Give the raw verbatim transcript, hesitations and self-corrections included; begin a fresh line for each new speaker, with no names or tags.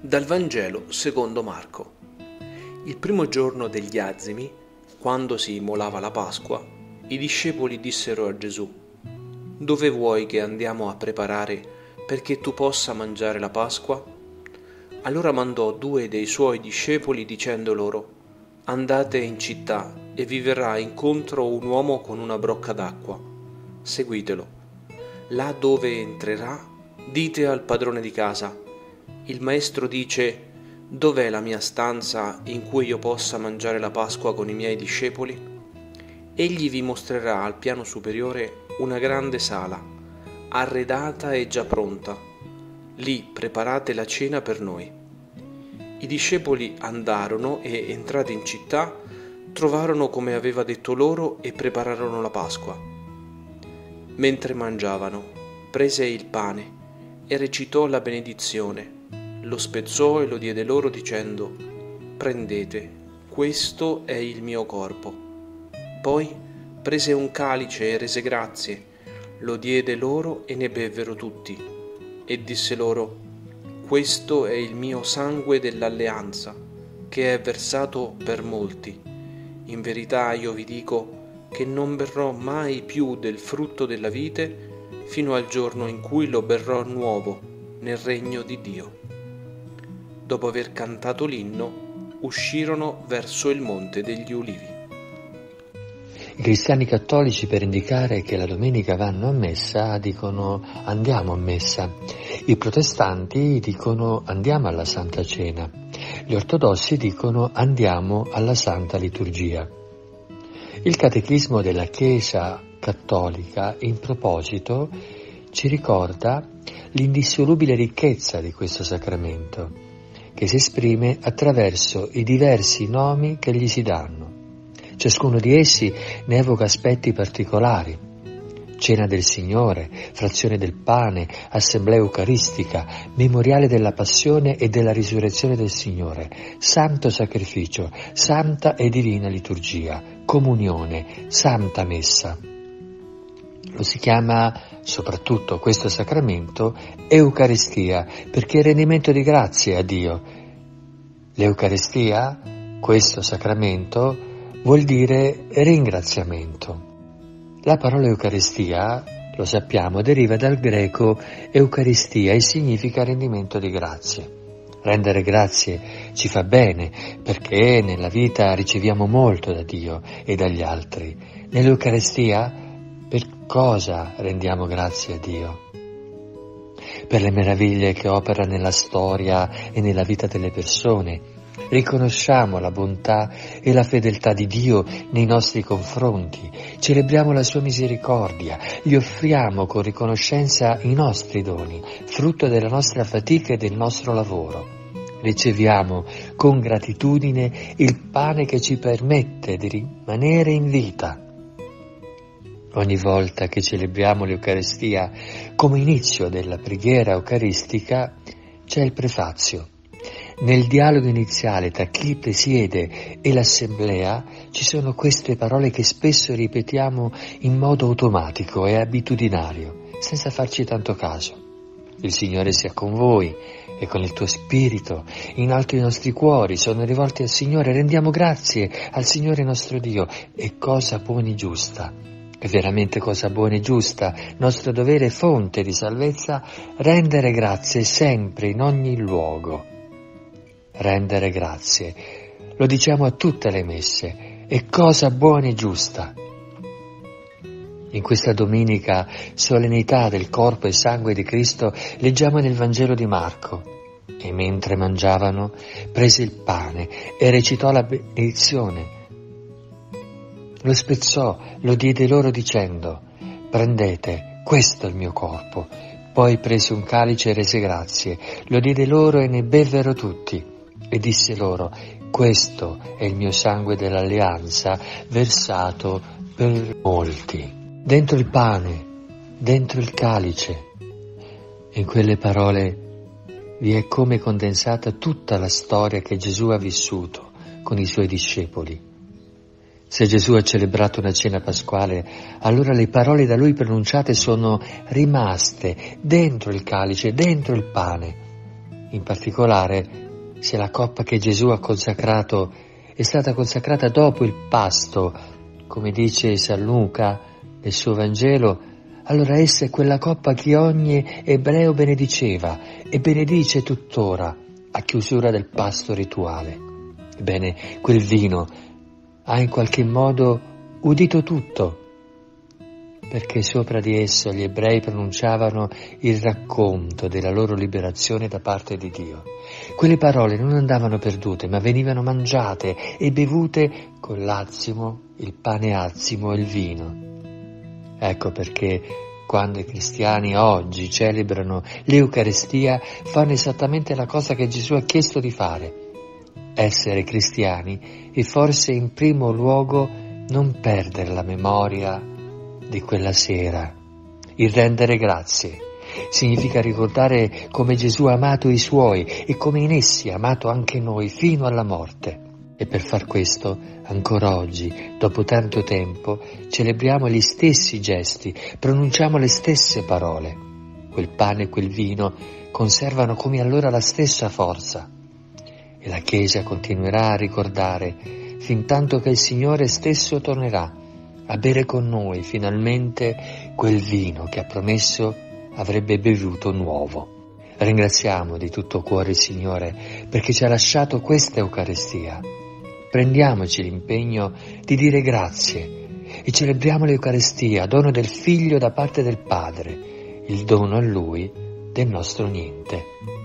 Dal Vangelo secondo Marco. Il primo giorno degli Azimi, quando si immolava la Pasqua, i discepoli dissero a Gesù: «Dove vuoi che andiamo a preparare perché tu possa mangiare la Pasqua?» Allora mandò due dei suoi discepoli dicendo loro: «Andate in città e vi verrà incontro un uomo con una brocca d'acqua. Seguitelo. Là dove entrerà, dite al padrone di casa: il maestro dice: dov'è la mia stanza in cui io possa mangiare la Pasqua con i miei discepoli? Egli vi mostrerà al piano superiore una grande sala, arredata e già pronta. Lì preparate la cena per noi». I discepoli andarono e, entrati in città, trovarono come aveva detto loro e prepararono la Pasqua. Mentre mangiavano, prese il pane e recitò la benedizione, lo spezzò e lo diede loro dicendo: «Prendete, questo è il mio corpo». Poi prese un calice e rese grazie, lo diede loro e ne bevvero tutti, e disse loro: «Questo è il mio sangue dell'alleanza, che è versato per molti. In verità io vi dico che non berrò mai più del frutto della vite fino al giorno in cui lo berrò nuovo nel regno di Dio». Dopo aver cantato l'inno, uscirono verso il Monte degli Ulivi.
I cristiani cattolici, per indicare che la domenica vanno a messa, dicono andiamo a messa. I protestanti dicono andiamo alla Santa Cena. Gli ortodossi dicono andiamo alla Santa Liturgia. Il Catechismo della Chiesa Cattolica, in proposito, ci ricorda l'indissolubile ricchezza di questo sacramento, che si esprime attraverso i diversi nomi che gli si danno. Ciascuno di essi ne evoca aspetti particolari: cena del Signore, frazione del pane, assemblea eucaristica, memoriale della passione e della risurrezione del Signore, santo sacrificio, santa e divina liturgia, comunione, santa messa. Lo si chiama, soprattutto questo sacramento, Eucaristia, perché è rendimento di grazie a Dio. L'Eucaristia, questo sacramento, vuol dire ringraziamento. La parola Eucaristia, lo sappiamo, deriva dal greco Eucaristia e significa rendimento di grazie. Rendere grazie ci fa bene, perché nella vita riceviamo molto da Dio e dagli altri. Nell'Eucaristia, per cosa rendiamo grazie a Dio? Per le meraviglie che opera nella storia e nella vita delle persone. Riconosciamo la bontà e la fedeltà di Dio nei nostri confronti, celebriamo la sua misericordia, gli offriamo con riconoscenza i nostri doni, frutto della nostra fatica e del nostro lavoro. Riceviamo con gratitudine il pane che ci permette di rimanere in vita. Ogni volta che celebriamo l'Eucaristia come inizio della preghiera eucaristica c'è il prefazio. Nel dialogo iniziale tra chi presiede e l'assemblea ci sono queste parole che spesso ripetiamo in modo automatico e abitudinario, senza farci tanto caso. Il Signore sia con voi e con il tuo spirito. In alto i nostri cuori sono rivolti al Signore. Rendiamo grazie al Signore nostro Dio. È cosa buona e giusta. È veramente cosa buona e giusta, nostro dovere e fonte di salvezza, rendere grazie sempre in ogni luogo. Rendere grazie, lo diciamo a tutte le messe, è cosa buona e giusta. In questa domenica, solennità del corpo e sangue di Cristo, leggiamo nel Vangelo di Marco: e mentre mangiavano, prese il pane e recitò la benedizione. Lo spezzò, lo diede loro dicendo: «Prendete, questo è il mio corpo». Poi prese un calice e rese grazie, lo diede loro e ne bevvero tutti. E disse loro: «Questo è il mio sangue dell'alleanza, versato per molti». Dentro il pane, dentro il calice, in quelle parole vi è come condensata tutta la storia che Gesù ha vissuto con i suoi discepoli. Se Gesù ha celebrato una cena pasquale, allora le parole da lui pronunciate sono rimaste dentro il calice, dentro il pane. in particolare se la coppa che Gesù ha consacrato è stata consacrata dopo il pasto, come dice San Luca nel suo Vangelo, allora essa è quella coppa che ogni ebreo benediceva e benedice tuttora a chiusura del pasto rituale. Ebbene, quel vino ha in qualche modo udito tutto, perché sopra di esso gli ebrei pronunciavano il racconto della loro liberazione da parte di Dio. Quelle parole non andavano perdute, ma venivano mangiate e bevute con l'azimo, il pane azimo e il vino. Ecco perché quando i cristiani oggi celebrano l'Eucaristia fanno esattamente la cosa che Gesù ha chiesto di fare: essere cristiani e forse in primo luogo non perdere la memoria di quella sera. Il rendere grazie significa ricordare come Gesù ha amato i Suoi e come in essi ha amato anche noi fino alla morte. E per far questo, ancora oggi, dopo tanto tempo, celebriamo gli stessi gesti, pronunciamo le stesse parole. Quel pane e quel vino conservano come allora la stessa forza. E la Chiesa continuerà a ricordare fin tanto che il Signore stesso tornerà a bere con noi finalmente quel vino che ha promesso avrebbe bevuto nuovo. Ringraziamo di tutto cuore il Signore perché ci ha lasciato questa Eucaristia. Prendiamoci l'impegno di dire grazie e celebriamo l'Eucaristia, dono del Figlio da parte del Padre, il dono a Lui del nostro niente.